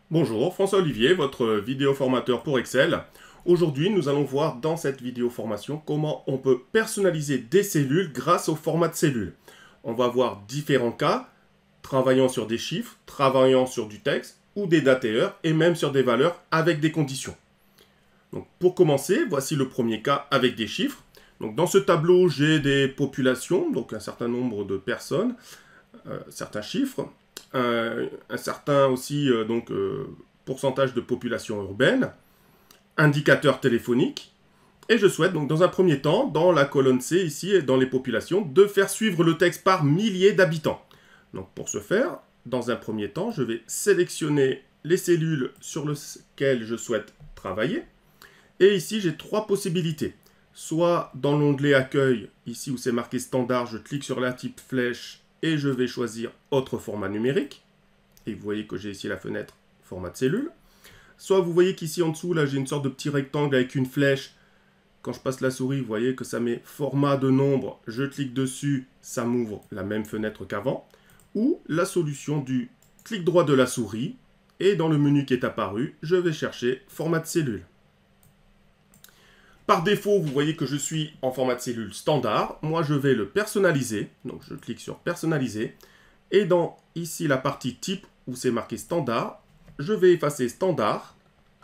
Bonjour, François Olivier, votre vidéo formateur pour Excel. Aujourd'hui, nous allons voir dans cette vidéo formation comment on peut personnaliser des cellules grâce au format de cellule. On va voir différents cas, travaillant sur des chiffres, travaillant sur du texte ou des DATR et même sur des valeurs avec des conditions. Donc, pour commencer, voici le premier cas avec des chiffres. Donc, dans ce tableau, j'ai des populations, donc un certain nombre de personnes, certains chiffres. Un certain aussi pourcentage de population urbaine, indicateur téléphonique, et je souhaite donc dans un premier temps, dans la colonne C ici et dans les populations, de faire suivre le texte par milliers d'habitants. Donc pour ce faire, dans un premier temps, je vais sélectionner les cellules sur lesquelles je souhaite travailler, et ici j'ai trois possibilités. Soit dans l'onglet accueil, ici où c'est marqué standard, je clique sur la type flèche et je vais choisir autre format numérique. Et vous voyez que j'ai ici la fenêtre format de cellule. Soit vous voyez qu'ici en dessous, là j'ai une sorte de petit rectangle avec une flèche. Quand je passe la souris, vous voyez que ça met format de nombre. Je clique dessus, ça m'ouvre la même fenêtre qu'avant. Ou la solution du clic droit de la souris. Et dans le menu qui est apparu, je vais chercher format de cellule. Par défaut, vous voyez que je suis en format de cellule standard. Moi, je vais le personnaliser. Donc, je clique sur personnaliser. Et dans ici la partie type où c'est marqué standard, je vais effacer standard.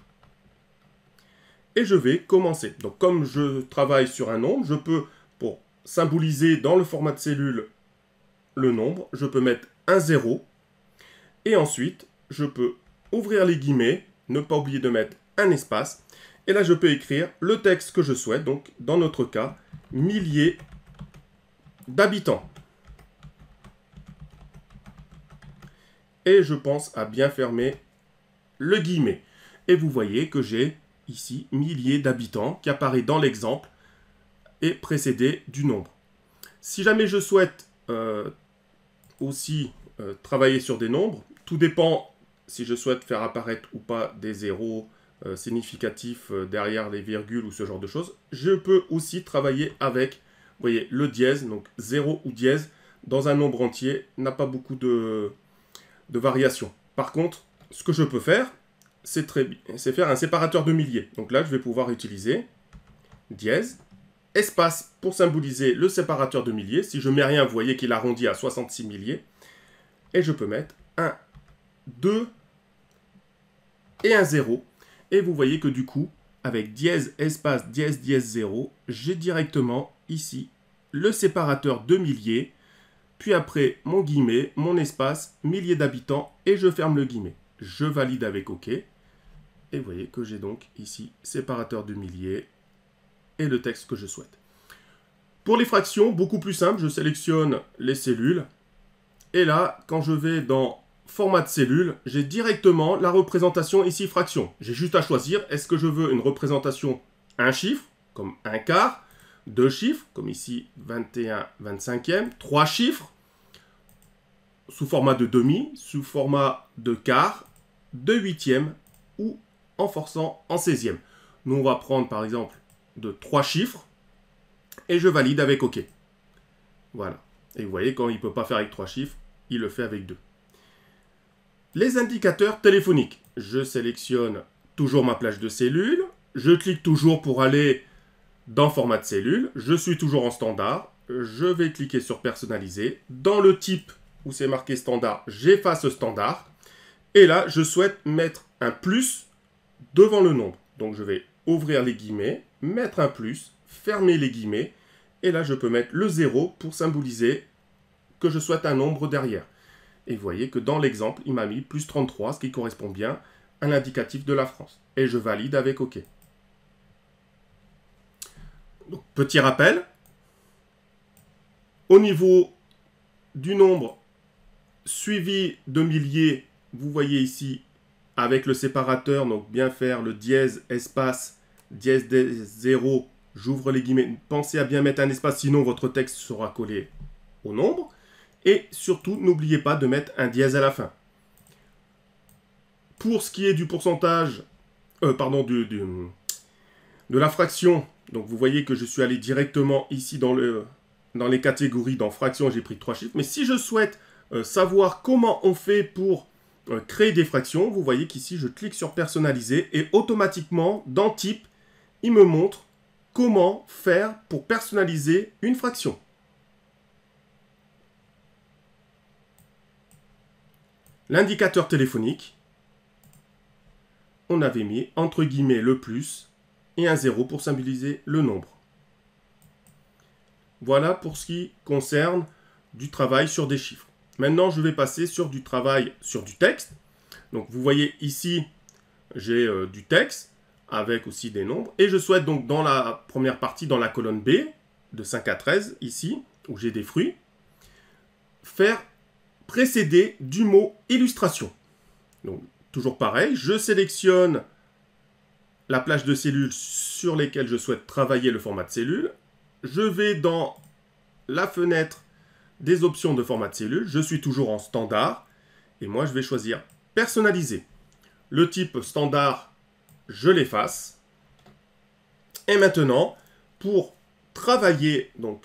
Et je vais commencer. Donc, comme je travaille sur un nombre, je peux, pour symboliser dans le format de cellule le nombre, je peux mettre un 0. Et ensuite, je peux ouvrir les guillemets, ne pas oublier de mettre un espace. Et là, je peux écrire le texte que je souhaite, donc dans notre cas, milliers d'habitants. Et je pense à bien fermer le guillemet. Et vous voyez que j'ai ici milliers d'habitants qui apparaît dans l'exemple et précédé du nombre. Si jamais je souhaite aussi travailler sur des nombres, tout dépend si je souhaite faire apparaître ou pas des zéros significatif derrière les virgules ou ce genre de choses. Je peux aussi travailler avec, vous voyez, le dièse, donc 0 ou dièse, dans un nombre entier, n'a pas beaucoup de variations. Par contre, ce que je peux faire, c'est faire un séparateur de milliers. Donc là, je vais pouvoir utiliser dièse, espace pour symboliser le séparateur de milliers. Si je mets rien, vous voyez qu'il arrondit à 66 milliers. Et je peux mettre un 2 et un 0. Et vous voyez que du coup, avec dièse, espace, dièse, dièse 0, j'ai directement ici le séparateur de milliers, puis après mon guillemet, mon espace, milliers d'habitants, et je ferme le guillemet. Je valide avec OK. Et vous voyez que j'ai donc ici séparateur de milliers et le texte que je souhaite. Pour les fractions, beaucoup plus simple, je sélectionne les cellules. Et là, quand je vais dans format de cellule, j'ai directement la représentation ici fraction. J'ai juste à choisir, est-ce que je veux une représentation un chiffre, comme un quart, deux chiffres, comme ici 21, 25e, trois chiffres, sous format de demi, sous format de quart, de huitième, ou en forçant en 16e. Nous, on va prendre par exemple de trois chiffres, et je valide avec OK. Voilà. Et vous voyez, quand il ne peut pas faire avec trois chiffres, il le fait avec deux. Les indicateurs téléphoniques. Je sélectionne toujours ma plage de cellules. Je clique toujours pour aller dans format de cellule. Je suis toujours en standard. Je vais cliquer sur personnaliser. Dans le type où c'est marqué standard, j'efface standard. Et là, je souhaite mettre un plus devant le nombre. Donc, je vais ouvrir les guillemets, mettre un plus, fermer les guillemets. Et là, je peux mettre le 0 pour symboliser que je souhaite un nombre derrière. Et vous voyez que dans l'exemple, il m'a mis plus 33, ce qui correspond bien à l'indicatif de la France. Et je valide avec OK. Donc, petit rappel. Au niveau du nombre suivi de milliers, vous voyez ici, avec le séparateur, donc bien faire le dièse, espace, dièse 0, j'ouvre les guillemets. Pensez à bien mettre un espace, sinon votre texte sera collé au nombre. Et surtout, n'oubliez pas de mettre un dièse à la fin. Pour ce qui est du pourcentage, de la fraction, donc vous voyez que je suis allé directement ici dans les catégories, dans fraction, j'ai pris trois chiffres. Mais si je souhaite savoir comment on fait pour créer des fractions, vous voyez qu'ici, je clique sur personnaliser et automatiquement, dans type, il me montre comment faire pour personnaliser une fraction. L'indicateur téléphonique, on avait mis entre guillemets le plus et un 0 pour symboliser le nombre. Voilà pour ce qui concerne du travail sur des chiffres. Maintenant, je vais passer sur du travail sur du texte. Donc, vous voyez ici, j'ai du texte avec aussi des nombres. Et je souhaite donc dans la première partie, dans la colonne B, de 5 à 13, ici, où j'ai des fruits, faire précéder du mot illustration. Donc, toujours pareil, je sélectionne la plage de cellules sur lesquelles je souhaite travailler le format de cellule. Je vais dans la fenêtre des options de format de cellule. Je suis toujours en standard. Et moi, je vais choisir personnaliser. Le type standard, je l'efface. Et maintenant, pour travailler donc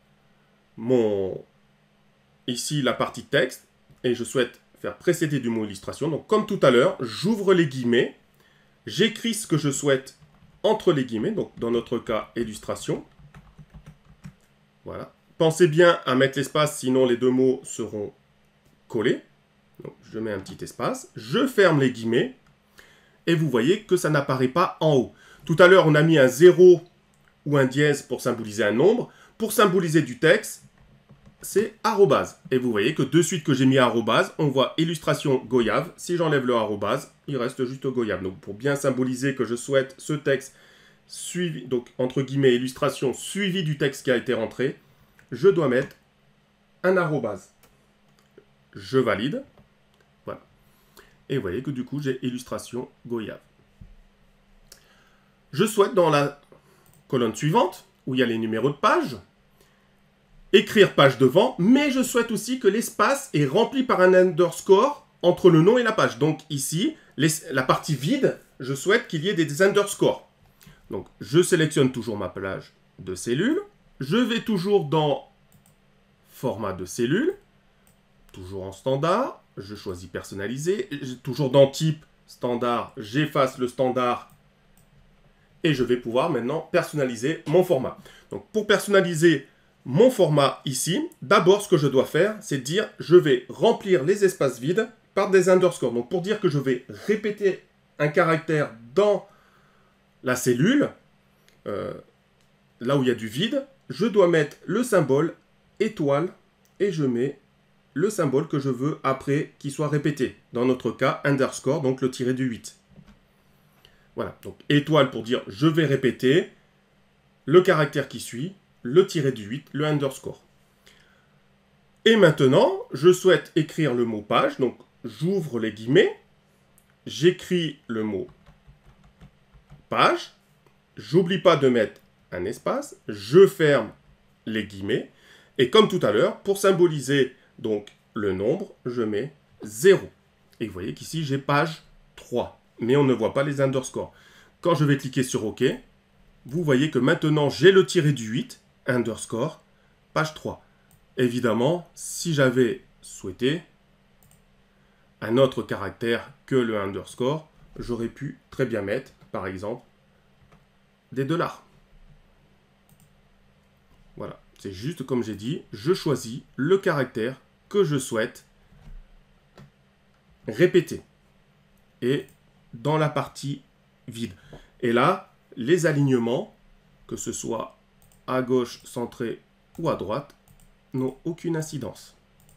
ici la partie texte, et je souhaite faire précéder du mot illustration. Donc comme tout à l'heure, j'ouvre les guillemets, j'écris ce que je souhaite entre les guillemets, donc dans notre cas, illustration. Voilà. Pensez bien à mettre l'espace, sinon les deux mots seront collés. Donc je mets un petit espace, je ferme les guillemets, et vous voyez que ça n'apparaît pas en haut. Tout à l'heure, on a mis un 0 ou un dièse pour symboliser un nombre. Pour symboliser du texte, c'est arrobase. Et vous voyez que de suite que j'ai mis arrobase, on voit illustration goyave. Si j'enlève le arrobase, il reste juste goyave. Donc pour bien symboliser que je souhaite ce texte suivi, donc entre guillemets illustration suivi du texte qui a été rentré, je dois mettre un arrobase. Je valide. Voilà. Et vous voyez que du coup, j'ai illustration goyave. Je souhaite dans la colonne suivante, où il y a les numéros de page, écrire page devant, mais je souhaite aussi que l'espace est rempli par un underscore entre le nom et la page. Donc ici, la partie vide, je souhaite qu'il y ait des underscores. Donc je sélectionne toujours ma plage de cellules. Je vais toujours dans format de cellule, toujours en standard. Je choisis personnaliser. Toujours dans type standard, j'efface le standard. Et je vais pouvoir maintenant personnaliser mon format. Donc pour personnaliser mon format ici, d'abord ce que je dois faire, c'est dire je vais remplir les espaces vides par des underscores. Donc pour dire que je vais répéter un caractère dans la cellule, là où il y a du vide, je dois mettre le symbole étoile et je mets le symbole que je veux après qu'il soit répété. Dans notre cas, underscore, donc le tiré du 8. Voilà, donc étoile pour dire je vais répéter le caractère qui suit, le tiré du 8, le underscore. Et maintenant, je souhaite écrire le mot page, donc j'ouvre les guillemets, j'écris le mot page, j'oublie pas de mettre un espace, je ferme les guillemets, et comme tout à l'heure, pour symboliser donc le nombre, je mets 0. Et vous voyez qu'ici, j'ai page 3. Mais on ne voit pas les underscores. Quand je vais cliquer sur OK, vous voyez que maintenant, j'ai le tiré du 8, underscore, page 3. Évidemment, si j'avais souhaité un autre caractère que le underscore, j'aurais pu très bien mettre, par exemple, des $. Voilà, c'est juste comme j'ai dit, je choisis le caractère que je souhaite répéter. Et dans la partie vide. Et là, les alignements, que ce soit à gauche, centré ou à droite, n'ont aucune incidence.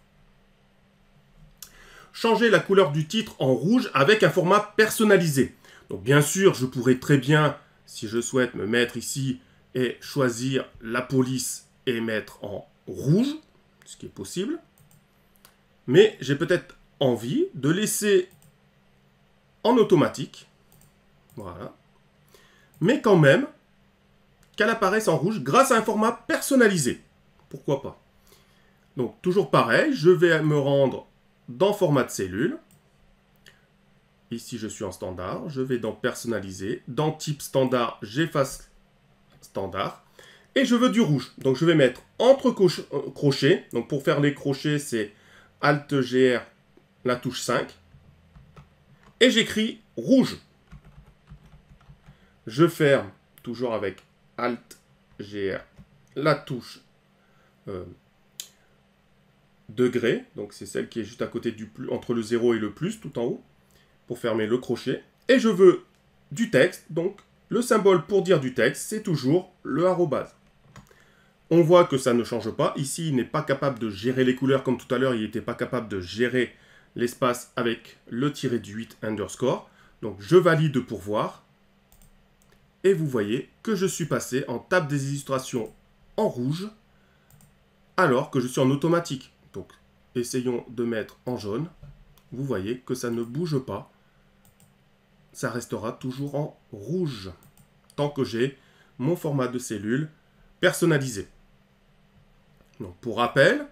Changer la couleur du titre en rouge avec un format personnalisé. Donc bien sûr, je pourrais très bien, si je souhaite me mettre ici et choisir la police et mettre en rouge, ce qui est possible. Mais j'ai peut-être envie de laisser en automatique, voilà, mais quand même qu'elle apparaisse en rouge grâce à un format personnalisé. Pourquoi pas? Donc toujours pareil, je vais me rendre dans format de cellule. Ici je suis en standard, je vais dans personnaliser, dans type standard, j'efface standard, et je veux du rouge. Donc je vais mettre entre crochets, donc pour faire les crochets c'est Alt GR, la touche 5, Et j'écris rouge. Je ferme, toujours avec Alt GR, la touche degré. Donc c'est celle qui est juste à côté du plus, entre le 0 et le plus, tout en haut, pour fermer le crochet. Et je veux du texte, donc le symbole pour dire du texte, c'est toujours le arrobase. On voit que ça ne change pas. Ici, il n'est pas capable de gérer les couleurs comme tout à l'heure. Il n'était pas capable de gérer l'espace avec le tiré du 8 underscore. Donc, je valide pour voir. Et vous voyez que je suis passé en table des illustrations en rouge, alors que je suis en automatique. Donc, essayons de mettre en jaune. Vous voyez que ça ne bouge pas. Ça restera toujours en rouge, tant que j'ai mon format de cellule personnalisé. Donc, pour rappel,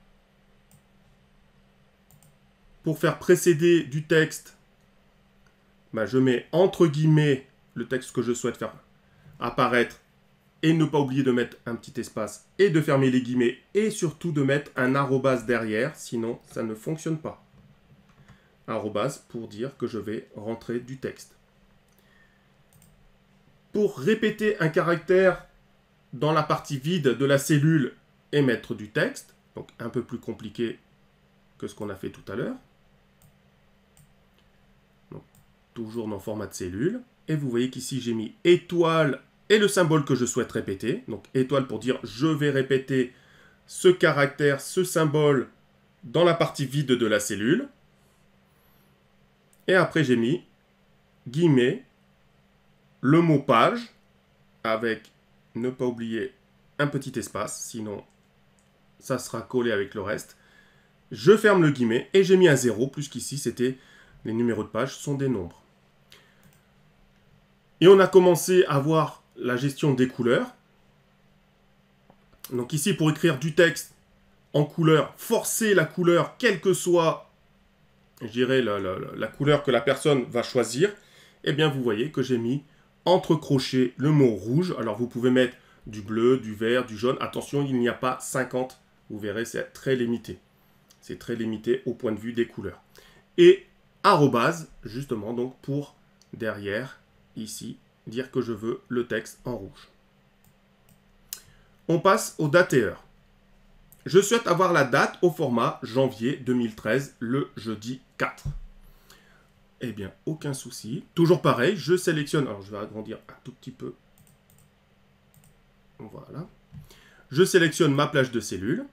pour faire précéder du texte, je mets entre guillemets le texte que je souhaite faire apparaître et ne pas oublier de mettre un petit espace et de fermer les guillemets et surtout de mettre un arrobase derrière, sinon ça ne fonctionne pas. Arrobase pour dire que je vais rentrer du texte. Pour répéter un caractère dans la partie vide de la cellule et mettre du texte, donc un peu plus compliqué que ce qu'on a fait tout à l'heure. Toujours dans format de cellule. Et vous voyez qu'ici j'ai mis étoile et le symbole que je souhaite répéter. Donc étoile pour dire je vais répéter ce caractère, ce symbole dans la partie vide de la cellule. Et après j'ai mis guillemets, le mot page, avec ne pas oublier un petit espace, sinon ça sera collé avec le reste. Je ferme le guillemet et j'ai mis un 0, puisqu'ici c'était les numéros de page sont des nombres. Et on a commencé à voir la gestion des couleurs. Donc ici, pour écrire du texte en couleur, forcer la couleur, quelle que soit, je dirais, la couleur que la personne va choisir, eh bien, vous voyez que j'ai mis entre crochets le mot rouge. Alors, vous pouvez mettre du bleu, du vert, du jaune. Attention, il n'y a pas 50. Vous verrez, c'est très limité. C'est très limité au point de vue des couleurs. Et arrobase, justement, donc pour derrière, ici, dire que je veux le texte en rouge. On passe aux dates et heures. Je souhaite avoir la date au format janvier 2013, le jeudi 4. Eh bien, aucun souci. Toujours pareil, je sélectionne... Alors, je vais agrandir un tout petit peu. Voilà. Je sélectionne ma plage de cellules.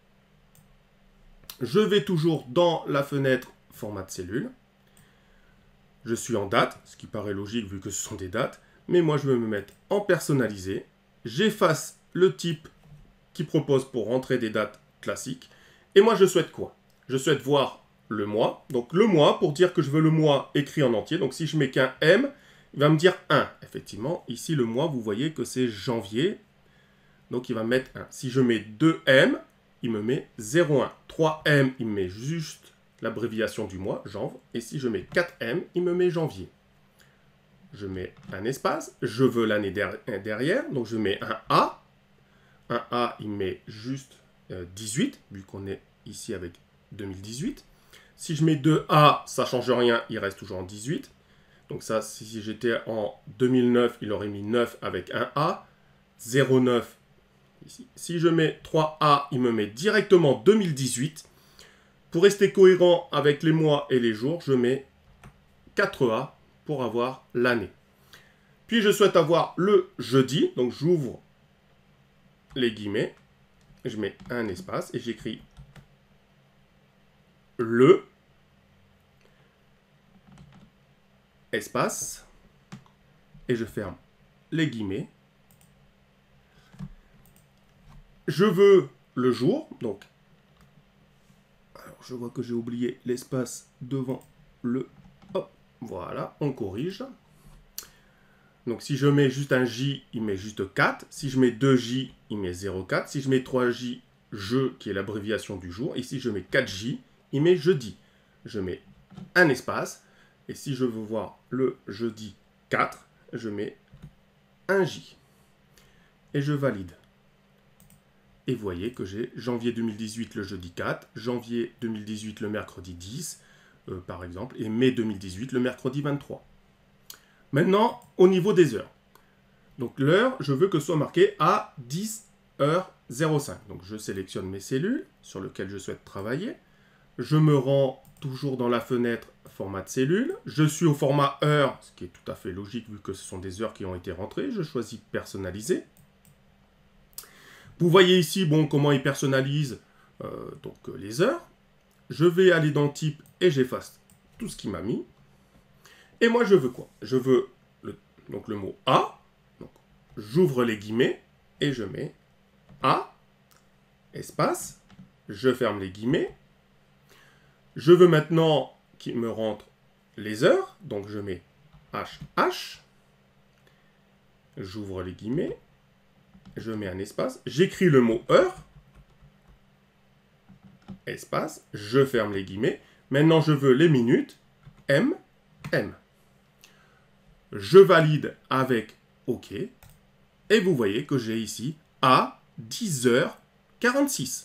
Je vais toujours dans la fenêtre format de cellule. Je suis en date, ce qui paraît logique vu que ce sont des dates. Mais moi, je vais me mettre en personnalisé. J'efface le type qui propose pour rentrer des dates classiques. Et moi, je souhaite quoi? Je souhaite voir le mois. Donc, le mois, pour dire que je veux le mois écrit en entier. Donc, si je mets qu'un M, il va me dire 1. Effectivement, ici, le mois, vous voyez que c'est janvier. Donc, il va me mettre 1. Si je mets 2M, il me met 0,1. 3M, il me met juste l'abréviation du mois, janvier. Et si je mets 4M, il me met janvier. Je mets un espace. Je veux l'année derrière. Donc, je mets un A. Un A, il met juste 18, vu qu'on est ici avec 2018. Si je mets 2A, ça ne change rien, il reste toujours en 18. Donc ça, si j'étais en 2009, il aurait mis 9 avec un A. 0,9 ici. Si je mets 3A, il me met directement 2018. Pour rester cohérent avec les mois et les jours, je mets 4A pour avoir l'année. Puis je souhaite avoir le jeudi, donc j'ouvre les guillemets, je mets un espace et j'écris le espace et je ferme les guillemets. Je veux le jour, donc alors je vois que j'ai oublié l'espace devant le hop, voilà, on corrige. Donc si je mets juste un J, il met juste 4. Si je mets 2J, il met 0,4. Si je mets 3J, je, qui est l'abréviation du jour. Et si je mets 4J, il met jeudi. Je mets un espace. Et si je veux voir le jeudi 4, je mets un J. Et je valide. Et vous voyez que j'ai janvier 2018 le jeudi 4, janvier 2018 le mercredi 10, par exemple, et mai 2018, le mercredi 23. Maintenant, au niveau des heures. Donc l'heure, je veux que ce soit marqué à 10h05. Donc je sélectionne mes cellules sur lesquelles je souhaite travailler. Je me rends toujours dans la fenêtre format de cellule. Je suis au format heure, ce qui est tout à fait logique vu que ce sont des heures qui ont été rentrées. Je choisis personnaliser. Vous voyez ici comment il personnalise les heures. Je vais aller dans type et j'efface tout ce qu'il m'a mis. Et moi, je veux quoi? Je veux le mot A. J'ouvre les guillemets et je mets A, espace. Je ferme les guillemets. Je veux maintenant qu'il me rentre les heures. Donc, je mets HH. J'ouvre les guillemets. Je mets un espace. J'écris le mot heure. Espace. Je ferme les guillemets. Maintenant, je veux les minutes. M. Je valide avec OK. Et vous voyez que j'ai ici à 10h46.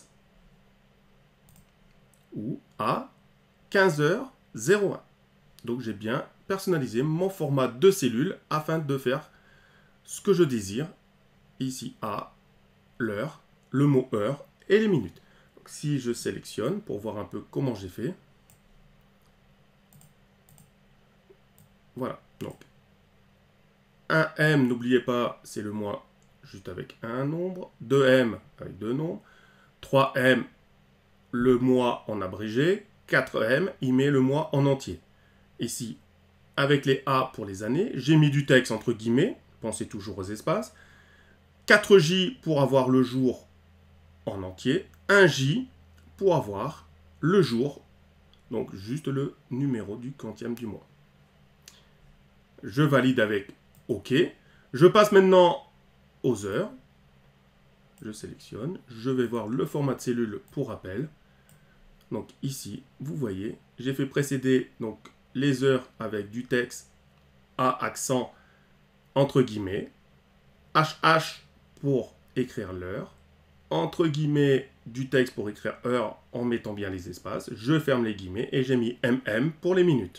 Ou à 15h01. Donc j'ai bien personnalisé mon format de cellule afin de faire ce que je désire. Ici à l'heure, le mot heure et les minutes. Donc, si je sélectionne pour voir un peu comment j'ai fait. Voilà. Donc 1M, n'oubliez pas, c'est le mois juste avec un nombre. 2M avec deux nombres. 3M, le mois en abrégé. 4M, il met le mois en entier. Ici, avec les A pour les années, j'ai mis du texte entre guillemets. Pensez toujours aux espaces. 4J pour avoir le jour en entier. 1J pour avoir le jour, donc juste le numéro du quantième du mois. Je valide avec OK. Je passe maintenant aux heures. Je sélectionne. Je vais voir le format de cellule pour rappel. Donc ici, vous voyez, j'ai fait précéder donc, les heures avec du texte à accent entre guillemets. HH pour écrire l'heure. Entre guillemets du texte pour écrire heure en mettant bien les espaces. Je ferme les guillemets et j'ai mis MM pour les minutes.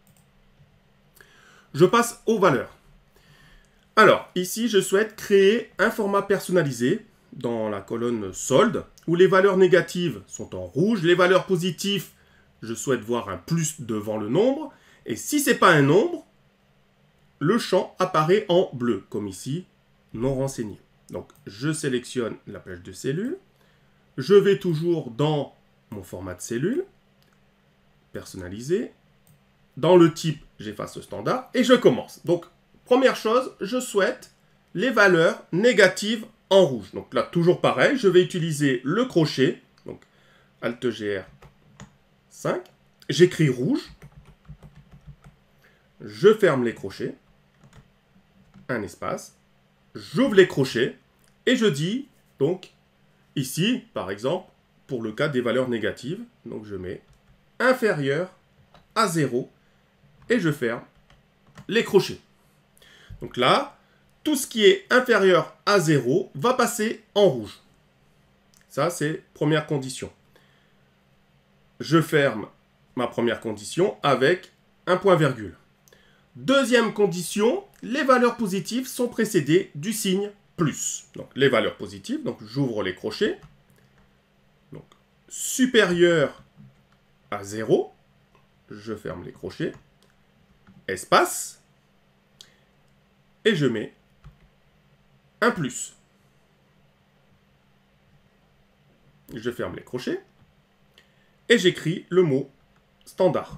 Je passe aux valeurs. Alors, ici, je souhaite créer un format personnalisé dans la colonne solde, où les valeurs négatives sont en rouge, les valeurs positives, je souhaite voir un plus devant le nombre, et si ce n'est pas un nombre, le champ apparaît en bleu, comme ici, non renseigné. Donc, je sélectionne la page de cellule, je vais toujours dans mon format de cellule, personnalisé, dans le type, j'efface le standard, et je commence. Donc, première chose, je souhaite les valeurs négatives en rouge. Donc là, toujours pareil, je vais utiliser le crochet. Donc, Alt-GR 5. J'écris rouge. Je ferme les crochets. Un espace. J'ouvre les crochets. Et je dis, donc, ici, par exemple, pour le cas des valeurs négatives, donc je mets inférieur à 0. Et je ferme les crochets. Donc là, tout ce qui est inférieur à 0 va passer en rouge. Ça, c'est première condition. Je ferme ma première condition avec un point-virgule. Deuxième condition, les valeurs positives sont précédées du signe plus. Donc les valeurs positives, donc j'ouvre les crochets. Donc supérieur à 0, je ferme les crochets. Espace. Et je mets un plus. Je ferme les crochets. Et j'écris le mot standard.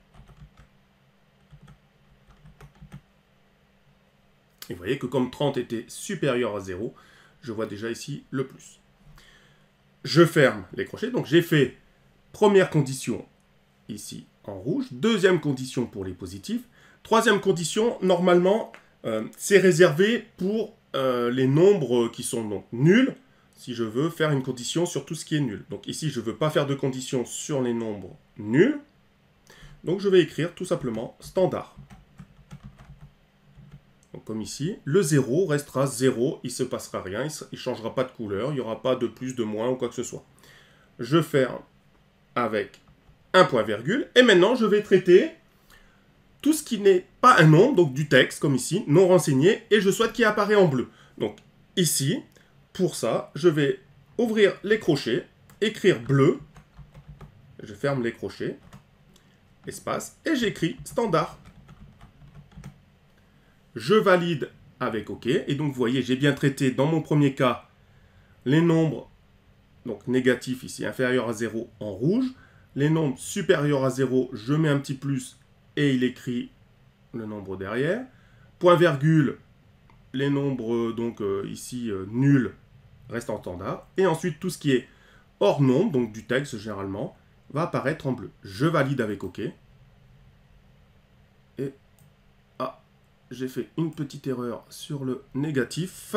Et vous voyez que comme 30 était supérieur à 0, je vois déjà ici le plus. Je ferme les crochets. Donc j'ai fait première condition ici en rouge. Deuxième condition pour les positifs. Troisième condition, normalement, c'est réservé pour les nombres qui sont donc nuls, si je veux faire une condition sur tout ce qui est nul. Donc ici, je ne veux pas faire de condition sur les nombres nuls. Donc je vais écrire tout simplement standard. Donc, comme ici, le 0 restera 0, il ne se passera rien, il ne changera pas de couleur, il n'y aura pas de plus, de moins ou quoi que ce soit. Je ferme avec un point virgule. Et maintenant, je vais traiter tout ce qui n'est pas un nombre, donc du texte, comme ici, non renseigné, et je souhaite qu'il apparaît en bleu. Donc ici, pour ça, je vais ouvrir les crochets, écrire bleu, je ferme les crochets, espace, et j'écris standard. Je valide avec OK, et donc vous voyez, j'ai bien traité dans mon premier cas les nombres donc négatifs ici, inférieurs à 0 en rouge, les nombres supérieurs à 0, je mets un petit plus et il écrit le nombre derrière. Point virgule, les nombres donc ici nuls restent en standard. Et ensuite tout ce qui est hors nombre, donc du texte généralement, va apparaître en bleu. Je valide avec OK. Et j'ai fait une petite erreur sur le négatif.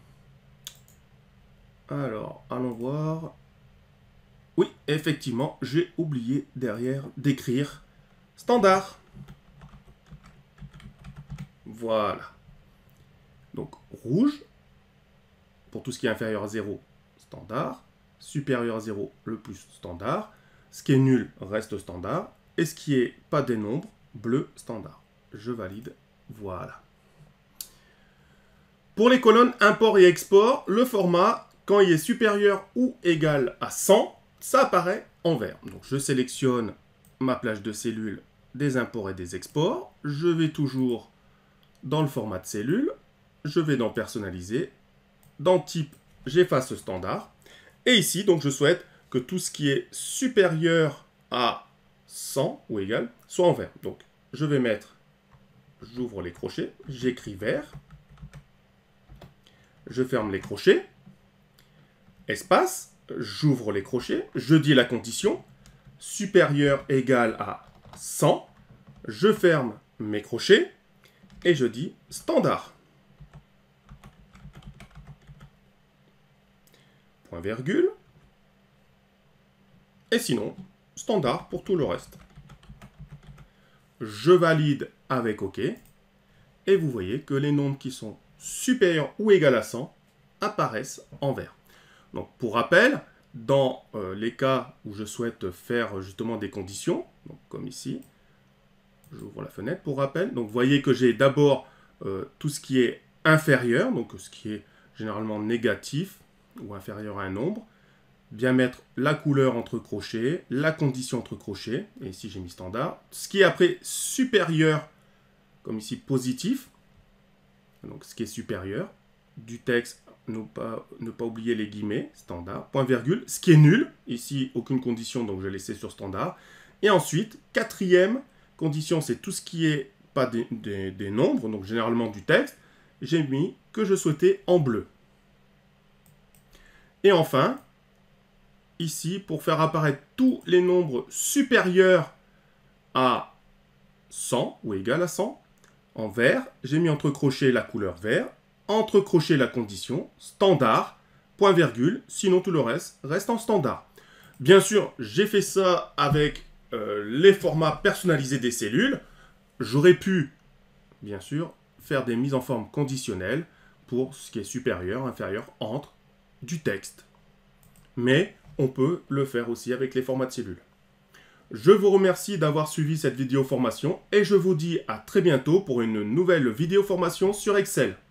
Alors, allons voir. Oui, effectivement, j'ai oublié derrière d'écrire standard. Voilà. Donc, rouge, pour tout ce qui est inférieur à 0, standard. Supérieur à 0, le plus standard. Ce qui est nul reste standard. Et ce qui est pas des nombres, bleu, standard. Je valide. Voilà. Pour les colonnes import et export, le format, quand il est supérieur ou égal à 100, ça apparaît en vert. Donc je sélectionne ma plage de cellules des imports et des exports. Je vais toujours dans le format de cellule. Je vais dans personnaliser. Dans type, j'efface standard. Et ici, donc je souhaite que tout ce qui est supérieur à 100 ou égal soit en vert. Donc je vais mettre, j'ouvre les crochets, j'écris vert. Je ferme les crochets. Espace, j'ouvre les crochets. Je dis la condition. Supérieur égal à 100. Je ferme mes crochets. Et je dis standard. Point virgule. Et sinon, standard pour tout le reste. Je valide avec OK. Et vous voyez que les nombres qui sont supérieurs ou égal à 100 apparaissent en vert. Donc pour rappel, dans les cas où je souhaite faire justement des conditions, donc comme ici, j'ouvre la fenêtre pour rappel. Donc vous voyez que j'ai d'abord tout ce qui est inférieur, donc ce qui est généralement négatif ou inférieur à un nombre. Bien mettre la couleur entre crochets, la condition entre crochets, et ici j'ai mis standard. Ce qui est après supérieur, comme ici positif, donc ce qui est supérieur, du texte, ne pas oublier les guillemets, standard, point virgule, ce qui est nul, ici aucune condition, donc je vais laisser sur standard. Et ensuite, quatrième condition, c'est tout ce qui est pas des nombres, donc généralement du texte, j'ai mis que je souhaitais en bleu. Et enfin, ici, pour faire apparaître tous les nombres supérieurs à 100 ou égal à 100, en vert, j'ai mis entre crochets la couleur vert, entre crochets la condition, standard, point virgule, sinon tout le reste en standard. Bien sûr, j'ai fait ça avec les formats personnalisés des cellules. J'aurais pu, bien sûr, faire des mises en forme conditionnelles pour ce qui est supérieur, inférieur, entre, du texte. Mais on peut le faire aussi avec les formats de cellules. Je vous remercie d'avoir suivi cette vidéo formation et je vous dis à très bientôt pour une nouvelle vidéo formation sur Excel.